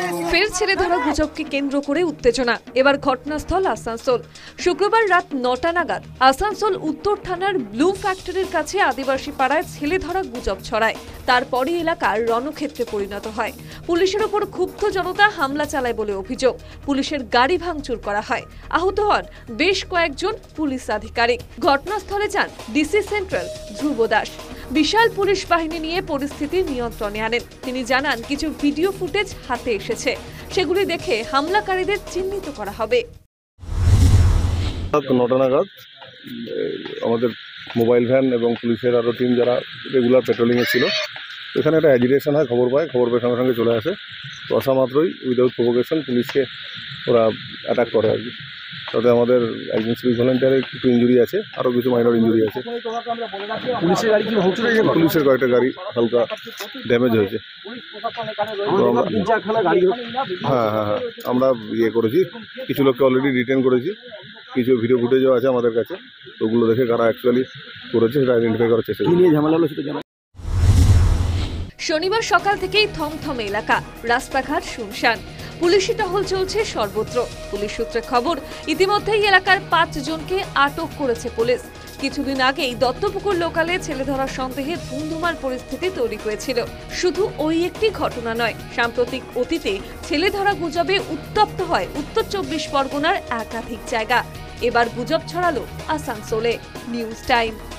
ফের ছেলে ধরা গুজবকে কেন্দ্র করে উত্তেজনা। এবার ঘটনাস্থল আসানসোল। শুক্রবার রাত ৯টা নাগাদ আসানসোল উত্তর থানার ব্লু ফ্যাক্টরির কাছে আদিবাসী পাড়ায় ছেলে ধরা গুজব ছড়ায়। তারপরই এলাকার রণক্ষেত্রে পরিণত হয়। পুলিশের ওপর ক্ষুব্ধ জনতা হামলা চালায় বলে অভিযোগ। পুলিশের গাড়ি ভাঙচুর করা হয়। আহত হন বেশ কয়েকজন পুলিশ আধিকারিক। ঘটনাস্থলে যান ডিসি সেন্ট্রাল ধ্রুব দাস। বিশাল পুলিশ বাহিনী নিয়ে পরিস্থিতি নিয়ন্ত্রণে আনেন। তিনি জানান, কিছু ভিডিও ফুটেজ হাতে এসেছে, সেগুলি দেখে হামলাকারীদের চিহ্নিত করা হবে। ৯টা নাগাদ আমাদের মোবাইল ভ্যান এবং পুলিশের আরও টিম যারা রেগুলার পেট্রোলিংয়ে ছিল, এখানে একটা অ্যাজিটেশন হয়। খবর পায় সঙ্গে সঙ্গে চলে আসে। তো আসা মাত্রই উইদাউট প্রভোকেশন পুলিশকে ওরা অ্যাটাক করে আর কি। তাতে আমাদের একজন সিভিক ভলেন্টিয়ারের একটু ইঞ্জুরি আছে, আরও কিছু মাইনর ইঞ্জুরি আছে। পুলিশের কয়েকটা গাড়ি হালকা ড্যামেজ হয়েছে। হ্যাঁ, আমরা করেছি, কিছু লোককে অলরেডি রিটেন করেছি। কিছু ভিডিও ফুটেজও আছে আমাদের কাছে, তো ওগুলো দেখে কারা অ্যাকচুয়ালি করেছে সেটা আইডেন্টিফাই করার চেষ্টা করছি। ঝামেলা হলো সেটা জানা। শনিবার সকাল থেকেই থমথমে এলাকা, রাস্তাঘাট শুনশান। পুলিশি টহল চলছে সর্বত্র। পুলিশ সূত্রে খবর, ইতিমধ্যেই এলাকার 5 জনকে আটক করেছে পুলিশ। কিছুদিন আগেই দত্তপুকুর লোকালে ছেলে ধরার সন্দেহে ধুমধুমার পরিস্থিতি তৈরি হয়েছিল। শুধু ওই একটি ঘটনা নয়, সাম্প্রতিক অতীতে ছেলে ধরা গুজবে উত্তপ্ত হয় উত্তর 24 পরগনার একাধিক জায়গা। এবার গুজব ছড়ালো আসানসোলে। News time.